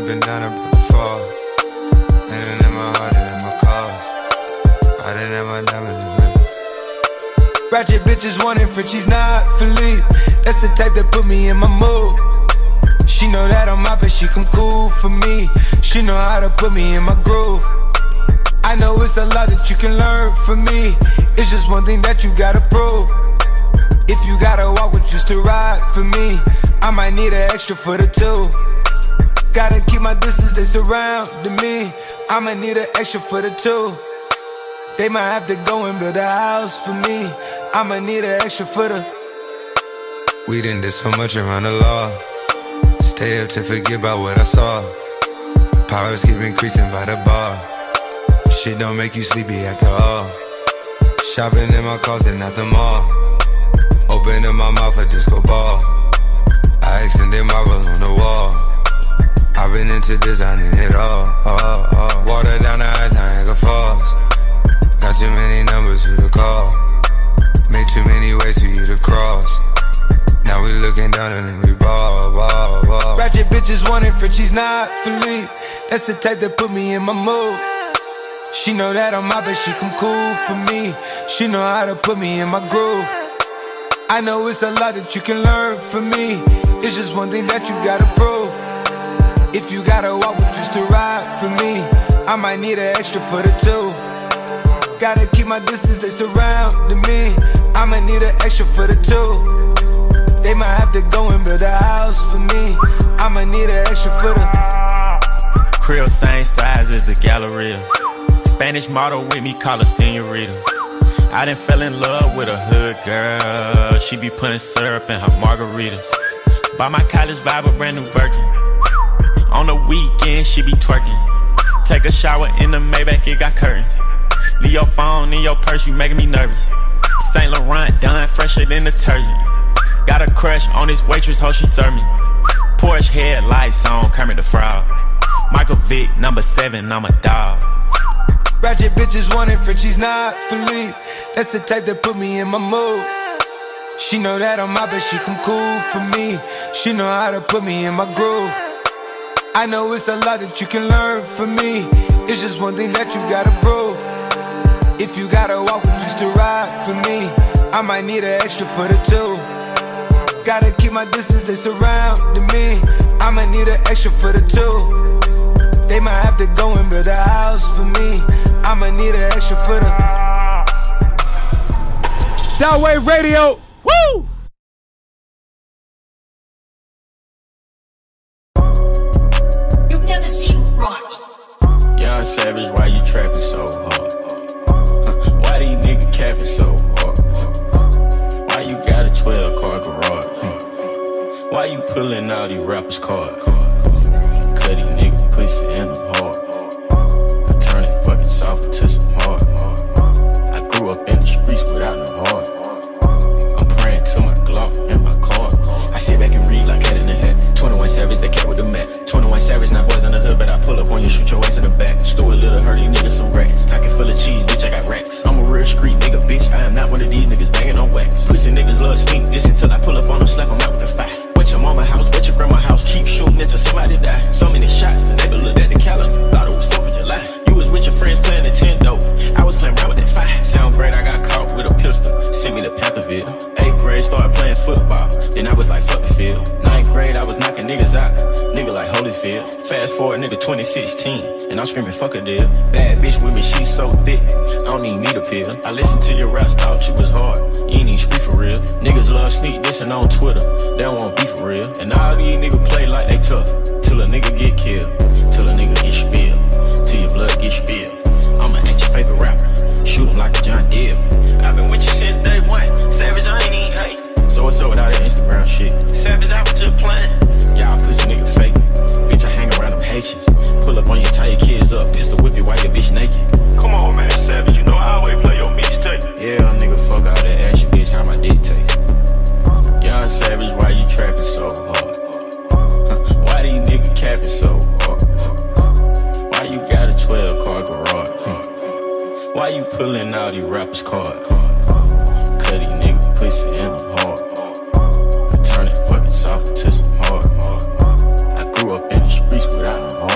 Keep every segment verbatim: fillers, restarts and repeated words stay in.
been down and broke before. And it in my heart and in my cause. I didn't have my diamond in me. Ratchet bitches wanting Frenchies, not Philippe. That's the type that put me in my mood. She know that I'm out, but she come cool for me. She know how to put me in my groove. I know it's a lot that you can learn from me. It's just one thing that you gotta prove. If you gotta walk with just to ride for me, I might need an extra for the two. Gotta keep my distance, they surrounding me. I might need an extra for the two. They might have to go and build a house for me. I might need an extra for the. We done did so much around the law. Stay up to forget about what I saw. Powers keep increasing by the bar. Shit don't make you sleepy after all. Shopping in my closet, not the mall. Opening my mouth a disco ball. I extended marble on the wall. I've been into designing it all, all, all. Water down the eyes, Niagara Falls. Got too many numbers for the call. Made too many ways for you to cross. Now we looking down and then we ball, ball, ball. Ratchet bitches wanting Frenchies, not Philippe. That's the type that put me in my mood. She know that I'm out, but she come cool for me. She know how to put me in my groove. I know it's a lot that you can learn from me. It's just one thing that you gotta prove. If you gotta walk with just to ride for me, I might need an extra for the two. Gotta keep my distance, they surrounding me. I might need an extra for the two. They might have to go and build a house for me. I might need an extra for the. Crib same size as the Galleria. Spanish model with me, call her senorita. I done fell in love with a hood girl. She be putting syrup in her margaritas. Buy my college vibe a brand new Birkin. On the weekend, she be twerking. Take a shower in the Maybach, it got curtains. Leave your phone in your purse, you making me nervous. Saint Laurent done fresher than detergent. Got a crush on this waitress, how she serve me. Porsche headlights on Kermit the Frog. Michael Vick, number seven, I'm a dog. Ratchet bitches wanting Frenchies, not Philippe. That's the type that put me in my mood. She know that I'm out, but she come cool for me. She know how to put me in my groove. I know it's a lot that you can learn from me. It's just one thing that you gotta prove. If you gotta walk with just to ride for me, I might need an extra for the two. Gotta keep my distance, they surrounding me. I might need an extra for the two. They might have to go and build a house for me. I might need an extra for the. That Way Radio, woo! You've never seen rock. Young Savage, why you trapping so hard? Why these niggas capping so hard? Why you got a twelve car garage? Why you pulling out these rappers' cards? Cut these niggas pussy and them hard. I turn it fucking soft to some hard. I grew up in the streets without no heart. I'm praying to my Glock and my car. I sit back and read like head in the head. twenty-one Savage, they kept with the mat. twenty-one Savage, not boys in the hood, but I pull up on you, shoot your ass in the back. Stole a little hurt, these niggas some racks. Pocket full of cheese, bitch, I got racks. I'm a real street nigga, bitch, I am not one of these niggas banging on wax. Pussy niggas love stink, this until I pull up on them, slap them out with the fire. Wet your mama house, wet your grandma house, keep shooting until somebody die. So many shots, the neighbor looked at the calendar, thought it was fourth of July. You was with your friends playing Nintendo, I was playing around with that fire. Sound great, I got caught with a pistol, sent me to Pantherville. Eighth grade, started playing football, then I was like, fuck the field. Ninth grade, I was knocking niggas out, nigga like Holyfield. Fast forward, nigga, twenty sixteen, and I'm screaming, fuck a deal. Bad bitch with me, she so thick, I don't even need a pill. I listened to your raps, thought you was hard, you ain't even street for real. Niggas love sneak dissing on Twitter, they don't want beef for real. And all these niggas play like they tough, till a nigga get killed, till a nigga get spilled, till your blood get spilled. I'ma at your favorite rapper, shoot him like a John Deere. I've been with you since day one, Savage, I ain't even hate. So what's up with all that Instagram shit? Savage, I was just playing. Y'all pussy nigga fake. Bitch, I hang around them Haitians. Pull up on you, tie your kids up, pistol whip you while your bitch naked. Come on, man, Savage, you know I always play your mixtape. Yeah, nigga, fuck all that ass, bitch, how my dick taste. Young Savage, why you trapping so hard? Why these niggas capping so hard? Why you got a twelve car garage? Why you pulling out these rappers' cards? Cut these niggas pussy and them hard. I turn it fucking soft to some hard. I grew up in the streets without no heart.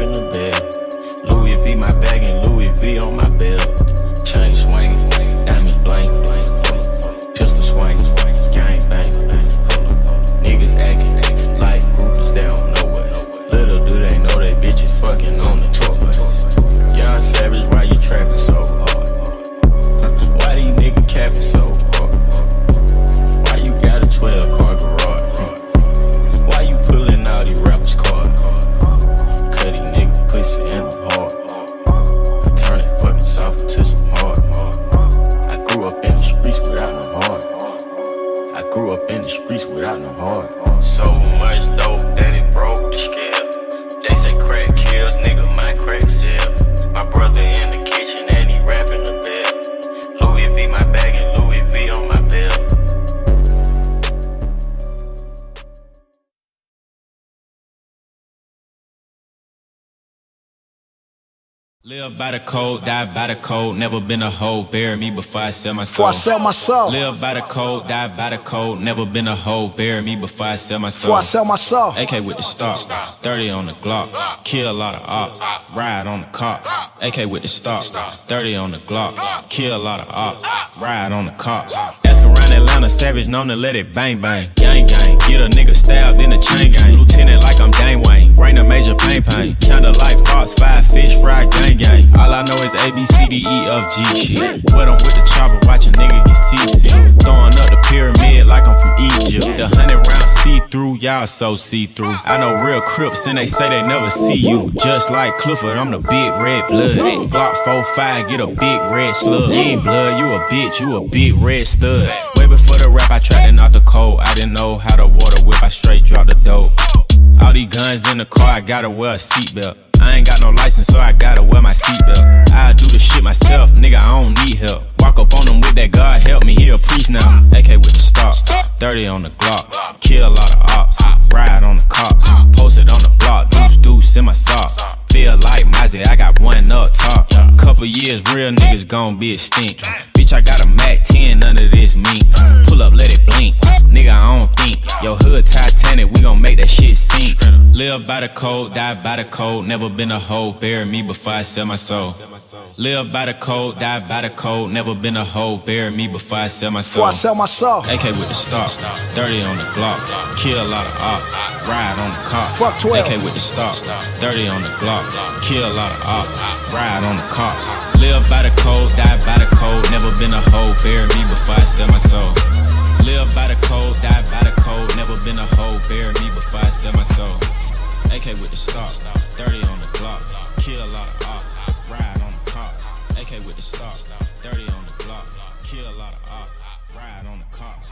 rapping the bed. Louis V my bag and Louis V on my belt. Chain swing, diamonds blank, pistol swing, gang bang. Niggas acting like groupies, they don't know us. Little do they know they bitches fucking on the tour bus. Young Savage, why you trapping so hard? Why these niggas capping so hard? Why you got a twelve car garage? Why you pulling all these rappers' cars? Cut these niggas pussy in the hard. I turn it fucking soft to some hard. I grew up in the streets without no heart. I grew up in the streets without no heart. So much dope that it broke the scale. They say crack kills, nigga, my crack sell. My brother in the kitchen and he rapping the bed. Louis V my bag and Louis V on my belt. Live by the code, die by the code. Never been a hoe, bury me before I sell my Before soul. I sell my soul. Live by the code, die by the code. Never been a hoe, bury me before I sell my soul. Before I sell my soul. A K with the stock, thirty on the Glock, kill a lot of ops, ride on the cop. A K with the stock, thirty on the Glock, kill a lot of ops, ride on the cops. Ask around Atlanta, Savage known to let it bang bang. Gang gang, get a nigga stabbed in the chain gang. Lieutenant like I'm Dane Wayne, bring the major pain pain. Kinda like Fox, five fish, fried gang gang. All I know is A, B, C, D, E, F, G shit. But I'm with the chopper, watch a nigga get seasick. Throwing up the pyramid like I'm from Egypt. The hundred round see-through, y'all so see-through. I know real Crips and they say they never see you. Just like Clifford, I'm the big red blood. Glock four five, get a big red slug. You ain't blood, you a bitch, you a big red stud. Way before the rap, I tried to knock the cold. I didn't know how to water whip, I straight dropped the dope. All these guns in the car, I gotta wear a seatbelt. I ain't got no license, so I gotta wear my seatbelt. I do the shit myself, nigga, I don't need help. Walk up on him with that God help me, he a priest now. A K with the stock, thirty on the Glock, kill a lot of ops, ride on the cops, posted on the block, deuce deuce in my socks. Feel like Mozzie, I got one up top. Couple years, real niggas gon' be extinct. Bitch, I got a Mac ten, none of this mean. Pull up, let it blink. Nigga, I don't think. Yo, hood Titanic, we gon' make that shit sink. Live by the code, die by the code. Never been a hoe, bury me before I sell my soul. Live by the code, die by the code. Never been a hoe, bury me before I sell my soul. Before I sell my soul. A K with the stock, thirty on the Glock, kill a lot of ops, ride on the cop. Fuck twelve. A K with the stock, thirty on the Glock, kill a lot of ops, ride on the cops. Live by the code, die by the code. Never been a hoe, bury me before I sell my soul. Live by the code, die by the code. Never been a hoe, bury me before I sell my soul. A K with the stock, thirty on the Glock, kill a lot of ops, ride on the cop. A K with the stock, thirty on the Glock, kill a lot of ops, ride on the cops.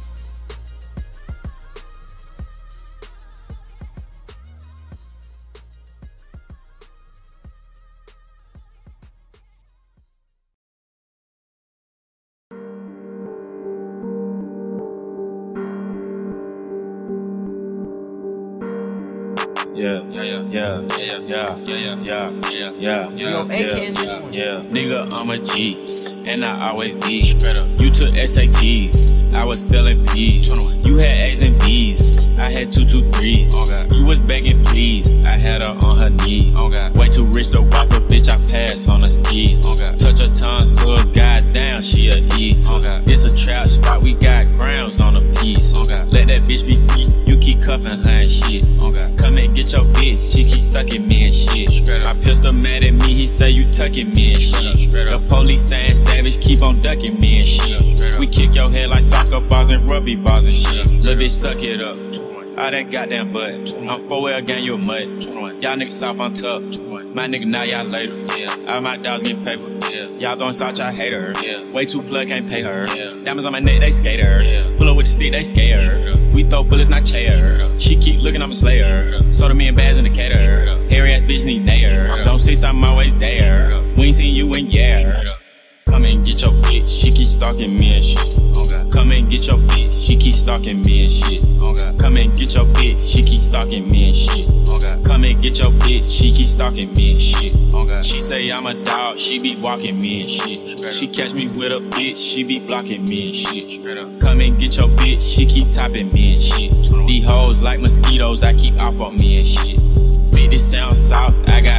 Yeah, yeah, yeah, yeah, yeah, yeah, yeah, yeah, yeah, yeah, Yo, A K in this one. yeah. Nigga, I'm a G, and I always be straight up. You took S A Ts, I was selling P's. You had A's and B's, I had two, two, threes. You was begging please, I had her on her knees. Way too rich to waffle, bitch, I pass on the skis. Touch her tongue, so goddamn, she a eat. It's a trap spot, we got grams on a piece. Let that bitch be free, you keep cuffing her and shit. Come and get your bitch, she keep sucking me and shit. My pistol mad at me, he say you tucking me and shit. The police saying Savage, keep on ducking me and shit. We kick your head like soccer balls and rugby balls and shit. Little bitch, suck it up. All that goddamn butt. I'm four L gang, you a mud. Y'all niggas soft on top. My nigga, now y'all later. All my dogs get paper. Y'all throwing salt, y'all hate her. Way too plug, can't pay her. Diamonds on my neck, they skate her. Pull up with the stick, they scare her. We throw bullets, not chair. She keep looking, I'm a slayer. Soda me and Baz indicator. Hairy ass bitch need nair. Don't see something always there. We ain't seen you in years. Come and get your bitch, she keep stalking me and shit. Come and get your bitch, she keep stalking me and shit. Come and get your bitch, she keep stalking me and shit. Come and get your bitch, she keep stalking me and shit. She say I'm a dog, she be walking me and shit. She catch me with a bitch, she be blocking me and shit. Come and get your bitch, she keep topping me and shit. These hoes like mosquitoes, I keep off on me and shit. fifty sound soft, I got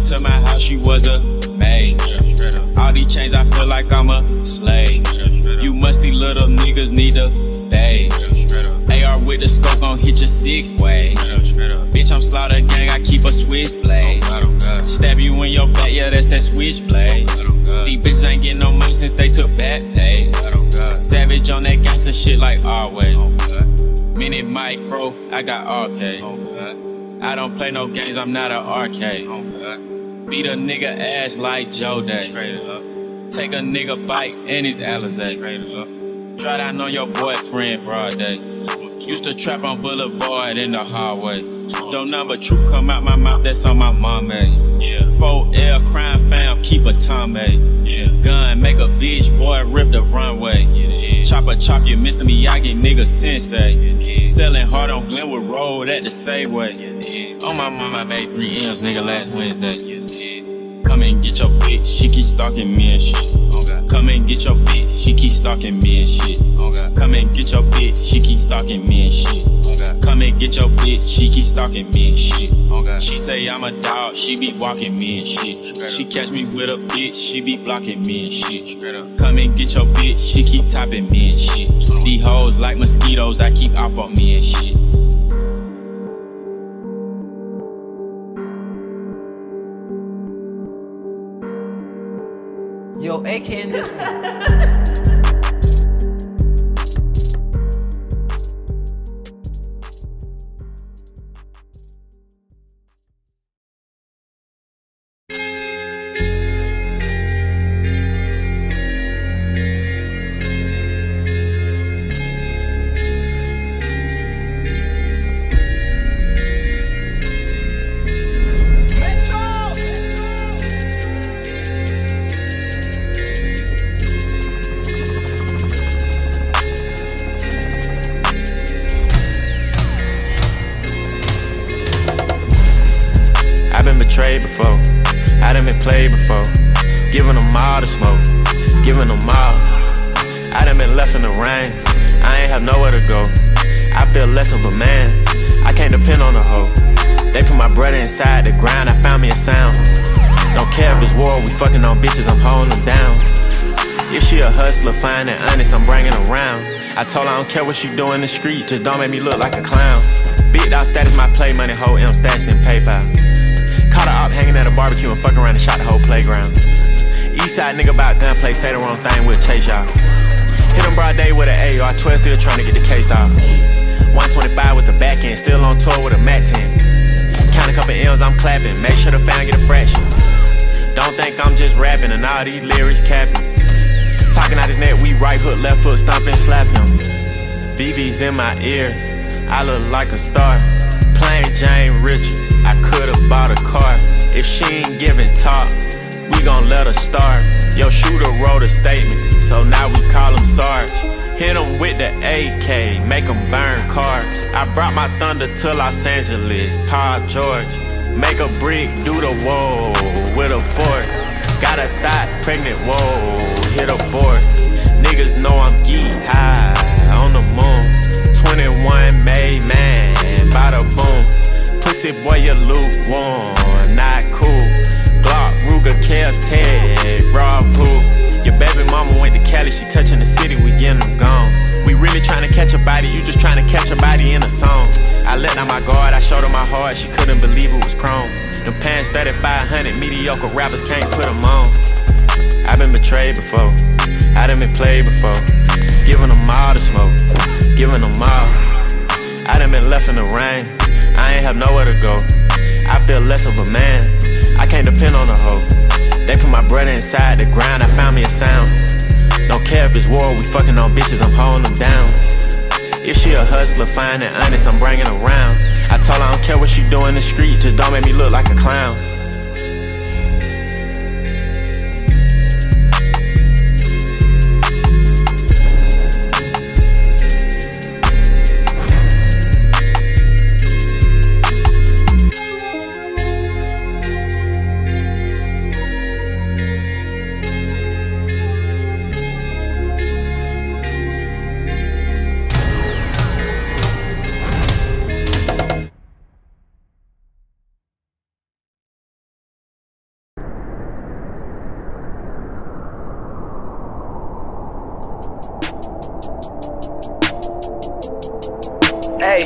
to my house, she was a maid. All these chains, I feel like I'm a slave. You musty little niggas need a bathe. A R with the scope gon' hit your six way. Bitch, I'm slaughter gang, I keep a switchblade. Stab you in your back, yeah, that's that switchblade. These bitches ain't getting no money since they took back pay. Savage on that gangsta shit like always. Minute micro, I got arcade. I don't play no games, I'm not an arcade. Beat a nigga ass like Joe Day. Take a nigga bite and his Alizé. Try down on your boyfriend broad day. Used to trap on Boulevard in the hallway. Don't number truth come out my mouth, that's on my mama. Yeah. four L crime fam, keep a Tommy. Yeah. Gun, make a bitch, boy, rip the runway. Yeah. Chopper chop you, Mister Miyagi, nigga sensei. Yeah. Selling hard on Glenwood Road at the Safeway. Yeah. On my mama, I made three M's, nigga, last Wednesday. Yeah. Come and get your bitch, she keep stalking me and shit. Okay. Come and get your bitch, she keep stalking me and shit. Okay. Come and get your bitch, she keep stalking me and shit. Okay. Come and get your bitch, she keep stalking me and shit. Okay. She say I'm a dog, she be walking me and shit. She catch me with a bitch, she be blocking me and shit. Come and get your bitch, she keep topping me and shit. These hoes like mosquitoes, I keep off on me and shit. Yo, A K in this one. Betrayed before, I done been played before. Giving them all the smoke, giving them all. I done been left in the rain, I ain't have nowhere to go. I feel less of a man, I can't depend on a hoe. They put my brother inside the grind, I found me a sound. Don't care if it's war, we fucking on bitches, I'm holding them down. If she a hustler, fine and honest, I'm bringing her around. I told her I don't care what she do in the street, just don't make me look like a clown. Big dog status, my play money, whole M stashed in PayPal. Caught her up hanging at a barbecue and fuck around and shot the whole playground. Eastside nigga about gunplay, say the wrong thing, we'll chase y'all. Hit him broad day with an A R twelve, still trying to get the case off. one twenty-five with the back end, still on tour with a Mac ten. Count a couple M's, I'm clapping, make sure the fan get a fraction. Don't think I'm just rapping and all these lyrics capping. Talking out his neck, we right hook, left foot, stomp and slap him. V V's in my ears, I look like a star. Plain Jane Richard, I could've bought a car. If she ain't giving talk, we gon' let her start. Yo, shooter wrote a statement, so now we call him Sarge. Hit him with the A K, make him burn cars. I brought my thunder to Los Angeles, Paul George. Make a brick, do the whoa with a fork. Got a thought, pregnant, whoa, hit a board. Niggas know I'm geek high on the moon. twenty-one made man, bada boom. Pussy boy, you lukewarm, not cool. Glock, Ruger, Kel-Tec, raw poo. Your baby mama went to Cali, she touching the city, we getting them gone. We really trying to catch a body, you just trying to catch a body in a song. I let down my guard, I showed her my heart, she couldn't believe it was chrome. Them pants thirty-five hundred, mediocre rappers can't put them on. I been betrayed before, I done been played before. Giving them all the smoke, giving them all. I done been left in the rain, I ain't have nowhere to go. I feel less of a man, I can't depend on a hoe. They put my brother inside the grind, I found me a sound. Don't care if it's war, we fucking on bitches, I'm holding them down. If she a hustler, fine and honest, I'm bringing her around. I told her I don't care what she do in the street, just don't make me look like a clown. Hey,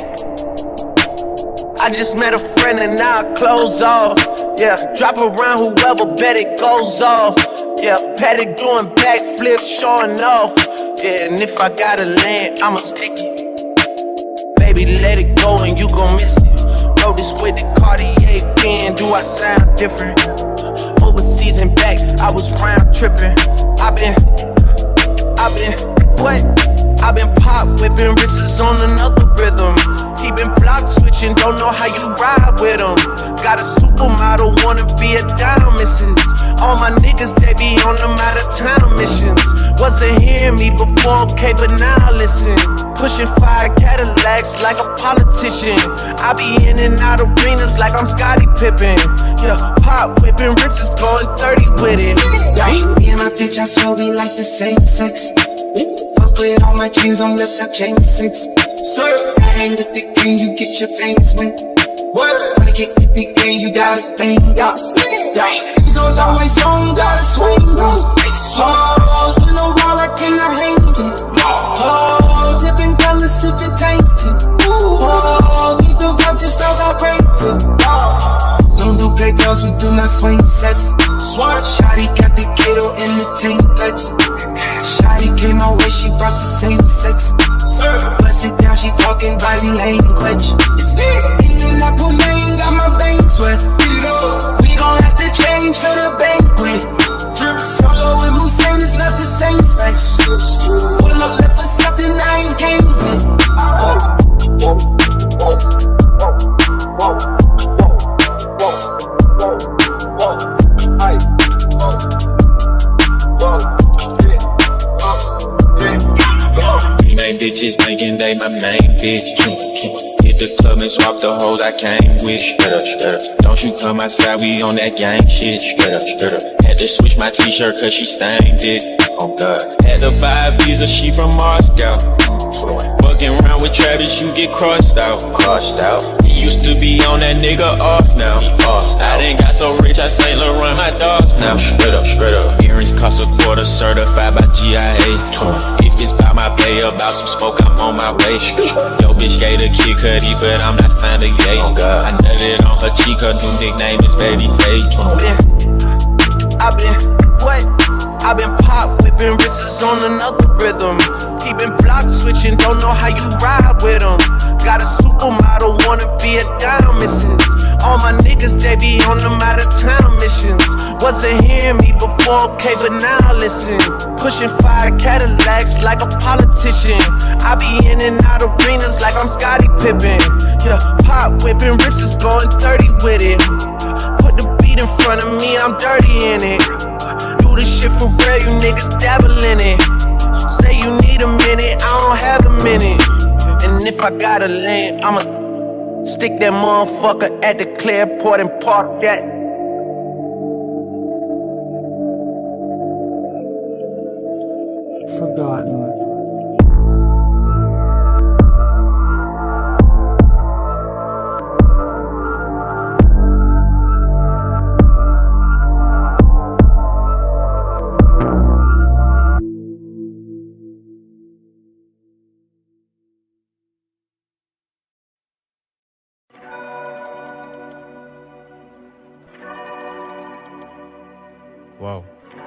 I just met a friend and now I close off. Yeah, drop around whoever bet it goes off. Yeah, Patty doing backflips, showing off. Yeah, and if I gotta land, I'ma stick it. Baby, let it go and you gon' miss it. Roll this with the Cartier pen, do I sound different? Overseas and back, I was round tripping. I been, I been, what? I been pop whipping, wrists on another rhythm. He been block switching, don't know how you ride with him. Got a supermodel, wanna be a dime missus. All my niggas, they be on them out of town missions. Wasn't hearing me before, okay, but now listen. Pushing five Cadillacs like a politician. I be in and out arenas like I'm Scottie Pippen. Yeah, pop whipping, wrists is going thirty with it. Yeah. Me and my bitch, I swear we like the same sex. Fuck with all my chains unless I chain six. Sir, I hang with the green, you get your fangs wet. Wanna kick with the green, you gotta bang. Yeah, you go that way, so you gotta swing. Hoes in the wall, I cannot hang it. Oh, different colors if it tainted. Oh, need the pop, just start vibrating. Don't do play girls, we do not swing sets. Swat, Shotty got the Kato in the tank cuts. Shotty came my way, she brought the same sex. Bust it down, she talking body language. It's me, in that Pullman, got my bangs wet. We gon' have to change for the banquet. Solo with Musain is not the same specs. Pull up left for something I ain't came with. Main bitches thinking they my main bitch. Hit the club and swap the hoes I came with. Straight up, straight up. Don't you come outside, we on that gang shit. Straight up, straight up. Had to switch my t-shirt cause she stained it. Oh God. Had to buy a visa, she from Moscow. Fucking around with Travis, you get crossed out. Crossed out. He used to be on that nigga off now. Off. I done got so rich, I Saint Laurent my dogs now. Straight up, straight up. Earrings cost a quarter, certified by G I A. If it's by my pay, about some smoke, I'm on my way. Yo, bitch gave a Kid Cudi, but I'm not signed to gay. Oh God. I nutted on her cheek, her new nickname is Babyface. I been, what? I been pop whipping, wrists on another rhythm. He been block switching, don't know how you ride with him. Got a supermodel, wanna be a dime missus. All my niggas, they be on them out of town missions. Wasn't hearing me before, okay, but now listen. Pushing five Cadillacs like a politician. I be in and out arenas like I'm Scottie Pippen. Yeah, pop whipping, wrists is going thirty with it. Put the beat in front of me, I'm dirty in it. Do this shit for real, you niggas dabble in it. Say you need a minute, I don't have a minute. And if I gotta land, I'ma stick that motherfucker at the Clearport and park that. Forgotten. Whoa.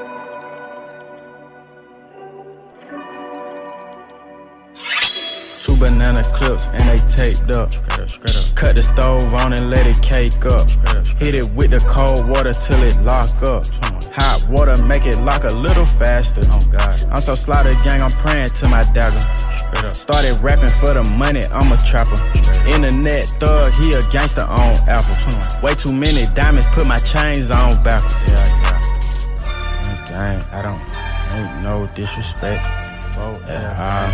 Two banana clips and they taped up. Straight up, straight up. Cut the stove on and let it cake up. Straight up, straight Hit it with the cold water till it lock up. Hot water make it lock a little faster. Oh God. I'm so slaughter gang, I'm praying to my dagger. Straight up. Started rapping for the money, I'm a trapper. Internet thug, he a gangster on Apple. Way too many diamonds, put my chains on backwards. Yeah, yeah. Gang, I don't, ain't no disrespect. For yeah, uh,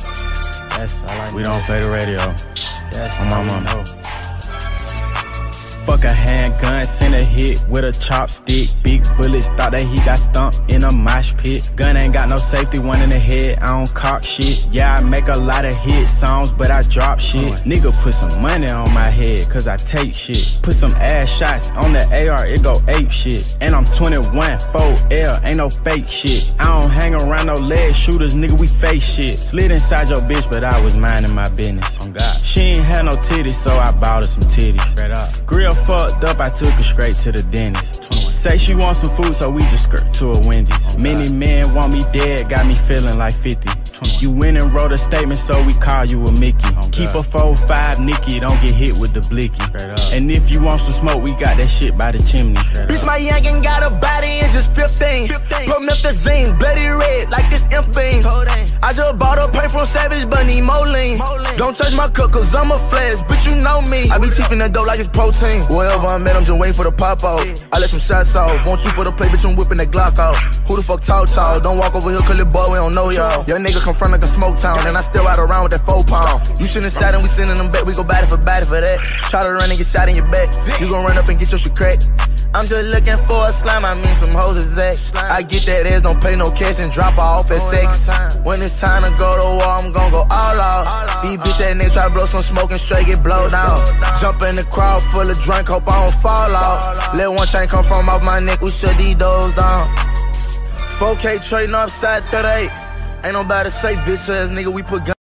That's all I We know. Don't play the radio. That's on my mama. Fuck a handgun, send a hit with a chopstick. Big bullets, thought that he got stumped in a mosh pit. Gun ain't got no safety, one in the head, I don't cock shit. Yeah, I make a lot of hit songs, but I drop shit. Nigga put some money on my head, cause I take shit. Put some ass shots on the A R, it go ape shit. And I'm twenty-one, four L, ain't no fake shit. I don't hang around no leg shooters, nigga, we face shit. Slid inside your bitch, but I was minding my business. Oh God. She ain't had no titties, so I bought her some titties. Straight up. Grill fucked up, I took her straight to the dentist. Say she want some food, so we just skirt to a Wendy's. Oh Many men want me dead, got me feeling like fifty. You went and wrote a statement, so we call you a Mickey. Oh Keep a four five Nicky, don't get hit with the blicky. And if you want some smoke, we got that shit by the chimney. Bitch, my youngin' got a body in just fifteen. Promethazine, bloody red, like this imp bean. I just bought a paint from Savage, but need more lean. Don't touch my cook, cause I'm a flash, bitch, you know me. I be chiefin' that dope like it's protein. Wherever I'm at, I'm just waiting for the pop off. I let some shots off. Want you for the play, bitch, I'm whipping that Glock off. Who the fuck talk talk? Don't walk over here, cause the boy, we don't know y'all. Your nigga come from like a smoke town, and I still ride around with that four pound. You shouldn't shot and we sending them back, we go body for body for that. Try to run and get shot in your back, you gon' run up and get your shit cracked. I'm just looking for a slime, I mean some hoes exact. I get that ass, don't pay no cash and drop her off at sex. When it's time to go to war, I'm gon' go all out. These bitch ass niggas try to blow some smoke and straight get blowed down. Jump in the crowd full of drink, hope I don't fall out. Let one chain come from off my neck, we shut these doors down. four K trading upside thirty-eight. Ain't nobody say bitch ass nigga, we put guns.